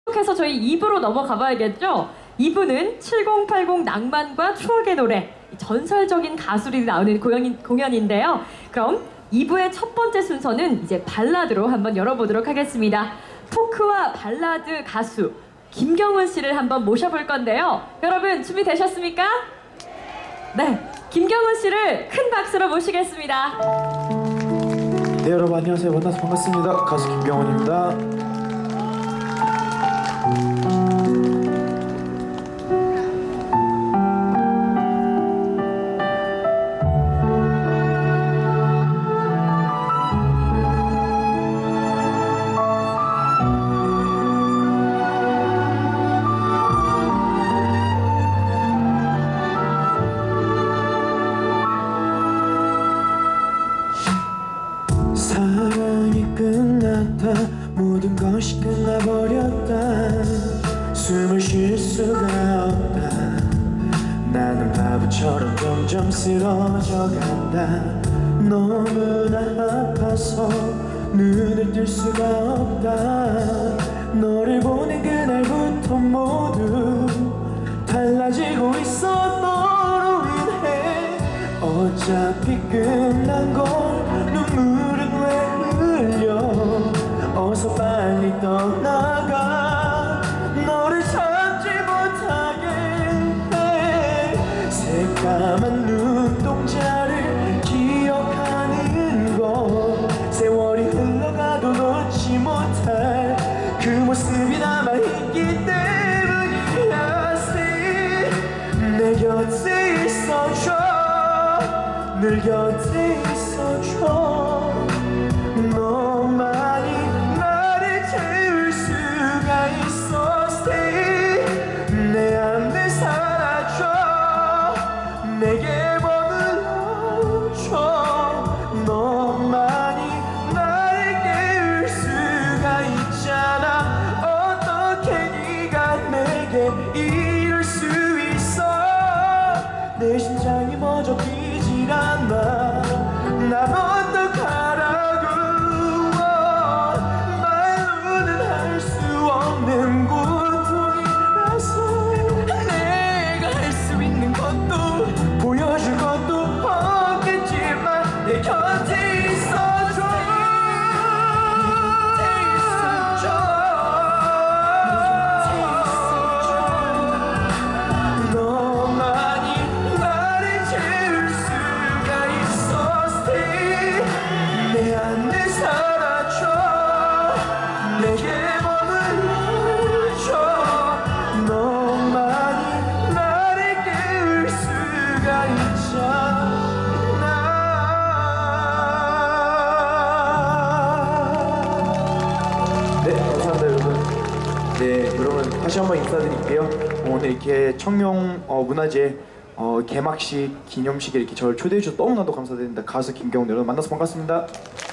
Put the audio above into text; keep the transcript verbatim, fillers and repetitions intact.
계속해서 저희 이 부로 넘어가 봐야겠죠? 이 부는 칠공팔공 낭만과 추억의 노래, 전설적인 가수들이 나오는 공연, 공연인데요. 그럼 이 부의 첫 번째 순서는 이제 발라드로 한번 열어보도록 하겠습니다. 포크와 발라드 가수 김경훈 씨를 한번 모셔볼 건데요. 여러분 준비되셨습니까? 네, 김경훈 씨를 큰 박수로 모시겠습니다. 네, 여러분 안녕하세요. 만나서 반갑습니다. 가수 김경훈입니다. 사랑이 끝났다. 모든 것이 끝나버렸다. 숨을 쉴 수가 없다. 나는 바보처럼 점점 쓰러져 간다. 너무나 아파서 눈을 뜰 수가 없다. 너를 보낸 그날부터 모두 달라지고 있어. 너로 인해 어차피 끝난 걸 눈물은 왜 흘려. 어서 빨리 떠나가. 너를 참지 못하게 해. 새까만 눈동자를 기억하는 것. 세월이 흘러가도 놓지 못할 그 모습이 남아있기 때문이야. Stay. 내 곁에 있어줘. 늘 곁에 있어줘. 너만이 나를 채울 수가 있어. Stay. 내 안에 살아줘. 내게 머물러줘. 너만이 나를 깨울 수가 있잖아. 어떻게 네가 내게 이럴 수 있어. 내 심장이 먼저 뛰질 않아. 난 어떡하라고. 말로는 할 수 없는 고통이라서. 내가 할 수 있는 것도 보여줄 것도 없겠지만 내 곁에 있어줘. 내 곁에 있어줘. 너만이 나를 채울 수가 있어. Stay. 내 안에 살아줘. 내게 머물러줘. 너만이 나를 깨울 수가 있잖아. 네, 감사합니다 여러분. 네, 그러면 다시 한번 인사드릴게요. 오늘 이렇게 청룡 어, 문화재 어, 개막식 기념식에 이렇게 저를 초대해 주셔서 너무나도 감사드립니다. 가수 김경훈 여러분 만나서 반갑습니다.